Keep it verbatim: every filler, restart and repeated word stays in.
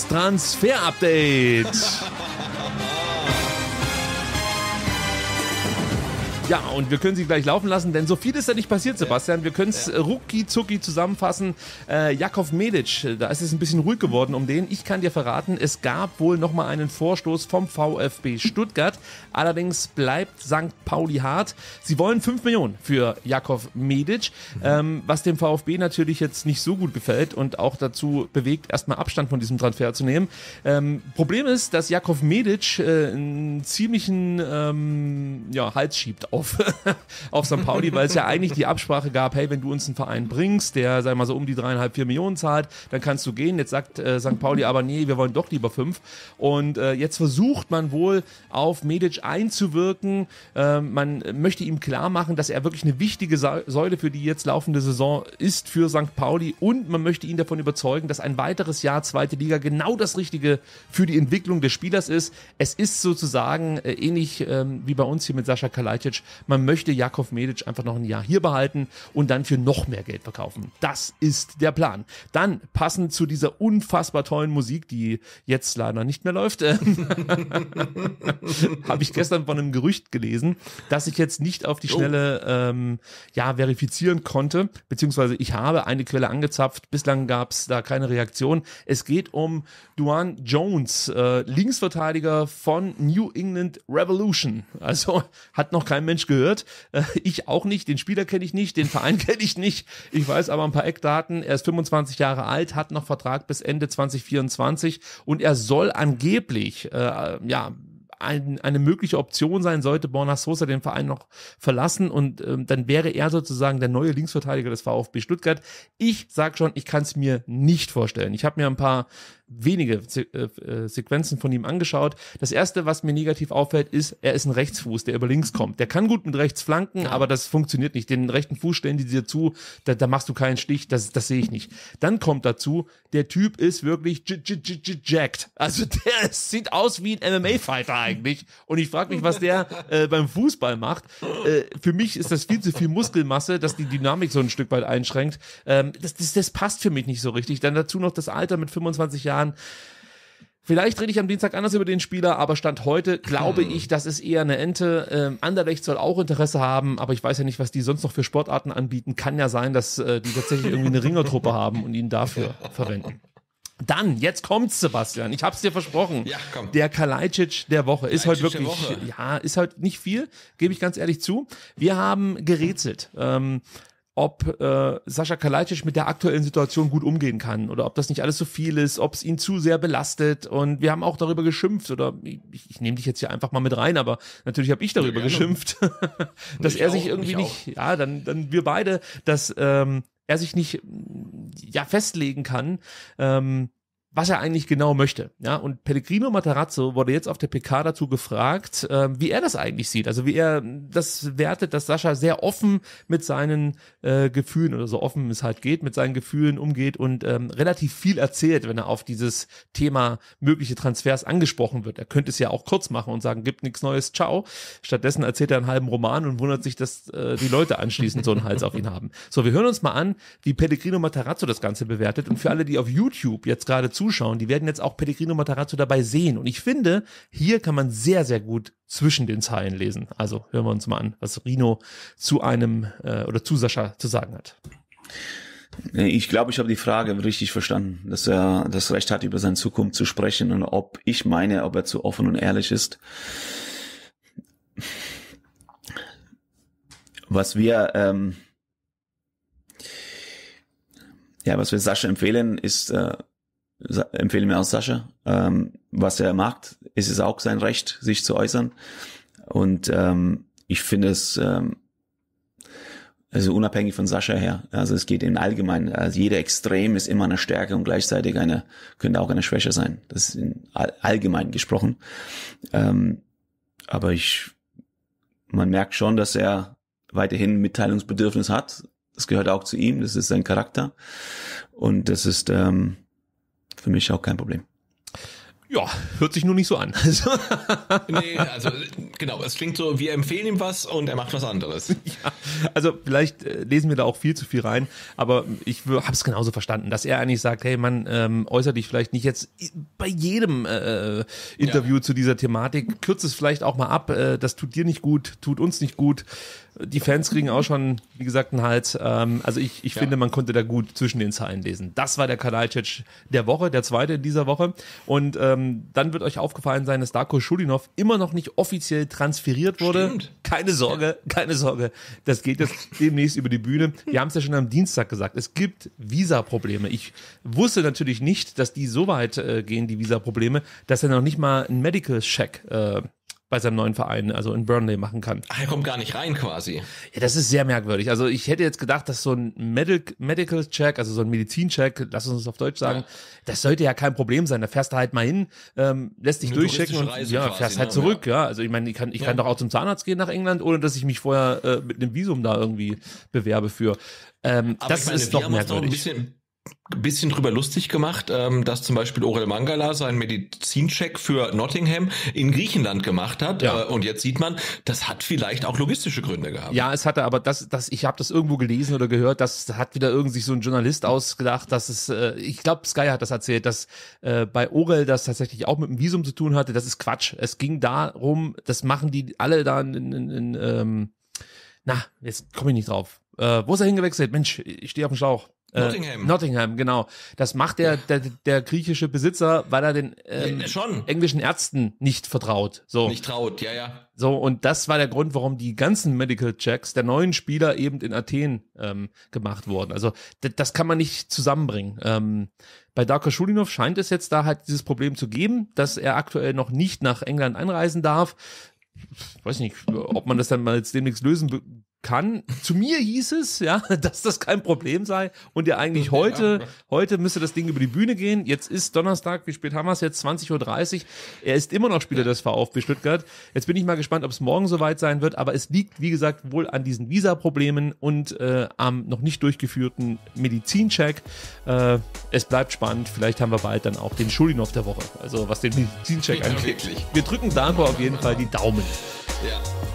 das Transfer-Update. Ja, und wir können sie gleich laufen lassen, denn so viel ist da nicht passiert, Sebastian. Wir können es rucki-zucki zusammenfassen. Äh, Jakov Medic, da ist es ein bisschen ruhig geworden um den. Ich kann dir verraten, es gab wohl nochmal einen Vorstoß vom VfB Stuttgart. Allerdings bleibt Sankt Pauli hart. Sie wollen fünf Millionen für Jakov Medic, mhm. ähm, was dem VfB natürlich jetzt nicht so gut gefällt und auch dazu bewegt, erstmal Abstand von diesem Transfer zu nehmen. Ähm, Problem ist, dass Jakov Medic äh, einen ziemlichen ähm, ja, Hals schiebt auf, auf Sankt Pauli, weil es ja eigentlich die Absprache gab, hey, wenn du uns einen Verein bringst, der, sag mal so, um die dreieinhalb, vier Millionen zahlt, dann kannst du gehen. Jetzt sagt äh, Sankt Pauli aber, nee, wir wollen doch lieber fünf. Und äh, jetzt versucht man wohl auf Medic einzuwirken. Äh, man möchte ihm klar machen, dass er wirklich eine wichtige Säule für die jetzt laufende Saison ist für Sankt Pauli, und man möchte ihn davon überzeugen, dass ein weiteres Jahr zweite Liga genau das Richtige für die Entwicklung des Spielers ist. Es ist sozusagen äh, ähnlich ähm, wie bei uns hier mit Sascha Kalajdzic. Man möchte Jakov Medic einfach noch ein Jahr hier behalten und dann für noch mehr Geld verkaufen. Das ist der Plan. Dann, passend zu dieser unfassbar tollen Musik, die jetzt leider nicht mehr läuft, äh, habe ich gestern von einem Gerücht gelesen, das ich jetzt nicht auf die Schnelle ähm, ja, verifizieren konnte, beziehungsweise ich habe eine Quelle angezapft. Bislang gab es da keine Reaktion. Es geht um Dwayne Jones, äh, Linksverteidiger von New England Revolution. Also hat noch kein Mensch gehört. Äh, ich auch nicht. Den Spieler kenne ich nicht, den Verein kenne ich nicht. Ich weiß aber ein paar Eckdaten. Er ist fünfundzwanzig Jahre alt, hat noch Vertrag bis Ende zwanzig vierundzwanzig und er soll angeblich, äh, ja, Ein, eine mögliche Option sein, sollte Borna Sosa den Verein noch verlassen, und ähm, dann wäre er sozusagen der neue Linksverteidiger des VfB Stuttgart. Ich sag schon, ich kann es mir nicht vorstellen. Ich habe mir ein paar wenige Se- äh, Sequenzen von ihm angeschaut. Das erste, was mir negativ auffällt, ist, er ist ein Rechtsfuß, der über links kommt. Der kann gut mit rechts flanken, ja. aber das funktioniert nicht. Den rechten Fuß stellen die dir zu, da, da machst du keinen Stich, das, das sehe ich nicht. Dann kommt dazu, der Typ ist wirklich j- j- j- j- jacked. Also der sieht aus wie ein M M A-Fighter eigentlich. Und ich frage mich, was der äh, beim Fußball macht. Äh, für mich ist das viel zu viel Muskelmasse, dass die Dynamik so ein Stück weit einschränkt. Ähm, das, das, das passt für mich nicht so richtig. Dann dazu noch das Alter mit fünfundzwanzig Jahren. Vielleicht rede ich am Dienstag anders über den Spieler, aber Stand heute glaube ich, das ist eher eine Ente. Ähm, Anderlecht soll auch Interesse haben, aber ich weiß ja nicht, was die sonst noch für Sportarten anbieten. Kann ja sein, dass äh, die tatsächlich irgendwie eine Ringertruppe haben und ihn dafür verwenden. Dann, jetzt kommt's, Sebastian. Ich hab's dir versprochen. Ja, komm. Der Kalajdzic der Woche ist heute wirklich, Woche. ja, ist halt nicht viel, gebe ich ganz ehrlich zu. Wir haben gerätselt, ähm, ob äh, Sascha Kalajdzic mit der aktuellen Situation gut umgehen kann oder ob das nicht alles so viel ist, ob es ihn zu sehr belastet, und wir haben auch darüber geschimpft, oder ich, ich nehme dich jetzt hier einfach mal mit rein, aber natürlich habe ich darüber ja, geschimpft, dass ich er auch, sich irgendwie ich nicht, ja, dann dann wir beide, dass ähm, er sich nicht ja festlegen kann, ähm, was er eigentlich genau möchte. Ja, und Pellegrino Matarazzo wurde jetzt auf der P K dazu gefragt, äh, wie er das eigentlich sieht. Also wie er das wertet, dass Sascha sehr offen mit seinen äh, Gefühlen, oder so offen es halt geht, mit seinen Gefühlen umgeht und ähm, relativ viel erzählt, wenn er auf dieses Thema mögliche Transfers angesprochen wird. Er könnte es ja auch kurz machen und sagen, gibt nichts Neues, ciao. Stattdessen erzählt er einen halben Roman und wundert sich, dass äh, die Leute anschließend so einen Hals auf ihn haben. So, wir hören uns mal an, wie Pellegrino Matarazzo das Ganze bewertet, und für alle, die auf YouTube jetzt gerade zuschauen, die werden jetzt auch Pellegrino Matarazzo dabei sehen. Und ich finde, hier kann man sehr, sehr gut zwischen den Zeilen lesen. Also hören wir uns mal an, was Rino zu einem äh, oder zu Sascha zu sagen hat. Ich glaube, ich habe die Frage richtig verstanden, dass er das Recht hat, über seine Zukunft zu sprechen, und ob ich meine, ob er zu offen und ehrlich ist. Was wir ähm, ja, was wir Sascha empfehlen, ist äh, empfehlen wir auch Sascha. Ähm, was er macht, ist es auch sein Recht, sich zu äußern. Und ähm, ich finde es ähm, also unabhängig von Sascha her. Also es geht in allgemein. Also jeder Extrem ist immer eine Stärke und gleichzeitig eine könnte auch eine Schwäche sein. Das ist in all, allgemein gesprochen. Ähm, aber ich, man merkt schon, dass er weiterhin Mitteilungsbedürfnis hat. Das gehört auch zu ihm. Das ist sein Charakter. Und das ist ähm, für mich auch kein Problem. Ja, hört sich nur nicht so an. Nee, also genau, es klingt so, wir empfehlen ihm was und er macht was anderes. Ja, also vielleicht äh, lesen wir da auch viel zu viel rein, aber ich habe es genauso verstanden, dass er eigentlich sagt, hey Mann, ähm, äußere dich vielleicht nicht jetzt bei jedem äh, Interview ja. zu dieser Thematik, kürze es vielleicht auch mal ab, äh, das tut dir nicht gut, tut uns nicht gut. Die Fans kriegen auch schon, wie gesagt, einen Hals. Ähm, also ich, ich ja. finde, man konnte da gut zwischen den Zeilen lesen. Das war der Kalajdzic der Woche, der zweite in dieser Woche. Und ähm, dann wird euch aufgefallen sein, dass Darko Schulinov immer noch nicht offiziell transferiert wurde. Stimmt. Keine Sorge, keine Sorge. Das geht jetzt demnächst über die Bühne. Wir haben es ja schon am Dienstag gesagt. Es gibt Visa-Probleme. Ich wusste natürlich nicht, dass die so weit äh, gehen, die Visa-Probleme, dass er noch nicht mal einen Medical-Check äh, bei seinem neuen Verein, also in Burnley, machen kann. Ach, er kommt gar nicht rein quasi. Ja, das ist sehr merkwürdig. Also ich hätte jetzt gedacht, dass so ein Medic Medical Check, also so ein Medizincheck, lass uns das auf Deutsch sagen, ja. das sollte ja kein Problem sein. Da fährst du halt mal hin, ähm, lässt dich Eine durchchecken und Reise ja, quasi, fährst halt ne? zurück. Ja, also ich meine, ich kann, ich ja. kann doch auch zum Zahnarzt gehen nach England, ohne dass ich mich vorher äh, mit einem Visum da irgendwie bewerbe für. Ähm, Aber das ich meine, ist doch merkwürdig. Ein bisschen bisschen drüber lustig gemacht, ähm, dass zum Beispiel Orel Mangala seinen Medizincheck für Nottingham in Griechenland gemacht hat. Ja. Äh, und jetzt sieht man, das hat vielleicht auch logistische Gründe gehabt. Ja, es hatte aber das, das ich habe das irgendwo gelesen oder gehört, das hat wieder irgendwie sich so ein Journalist ausgedacht, dass es, äh, ich glaube Sky hat das erzählt, dass äh, bei Orel das tatsächlich auch mit dem Visum zu tun hatte. Das ist Quatsch. Es ging darum, das machen die alle da in, in, in ähm, na, jetzt komme ich nicht drauf. Äh, wo ist er hingewechselt? Mensch, ich stehe auf dem Schlauch. Nottingham. Äh, Nottingham, genau. Das macht der, der, der griechische Besitzer, weil er den ähm, ja, schon. englischen Ärzten nicht vertraut. So. Nicht traut, ja, ja. So, und das war der Grund, warum die ganzen Medical Checks der neuen Spieler eben in Athen ähm, gemacht wurden. Also d- das kann man nicht zusammenbringen. Ähm, bei Darko Schulinov scheint es jetzt da halt dieses Problem zu geben, dass er aktuell noch nicht nach England einreisen darf. Ich weiß nicht, ob man das dann mal jetzt demnächst lösen be- kann. Zu mir hieß es, ja, dass das kein Problem sei und ja eigentlich heute, heute müsste das Ding über die Bühne gehen. Jetzt ist Donnerstag, wie spät haben wir es jetzt? zwanzig Uhr dreißig. Er ist immer noch Spieler des VfB Stuttgart. Jetzt bin ich mal gespannt, ob es morgen soweit sein wird, aber es liegt, wie gesagt, wohl an diesen Visa-Problemen und äh, am noch nicht durchgeführten Medizincheck. Äh, es bleibt spannend. Vielleicht haben wir bald dann auch den Schulinov der Woche. Also was den Medizincheck Ja, angeht. wirklich. Wir drücken Darko auf jeden Fall die Daumen. Ja.